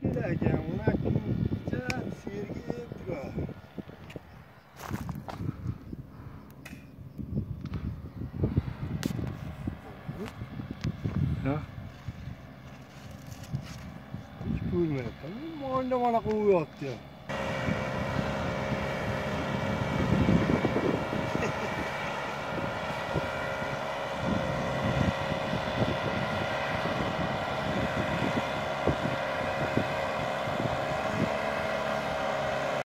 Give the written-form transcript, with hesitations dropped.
Öyle ekan, ular kuncha sergib turadi. Ha? Hiç ko'rmayapman. Mana quvayapti.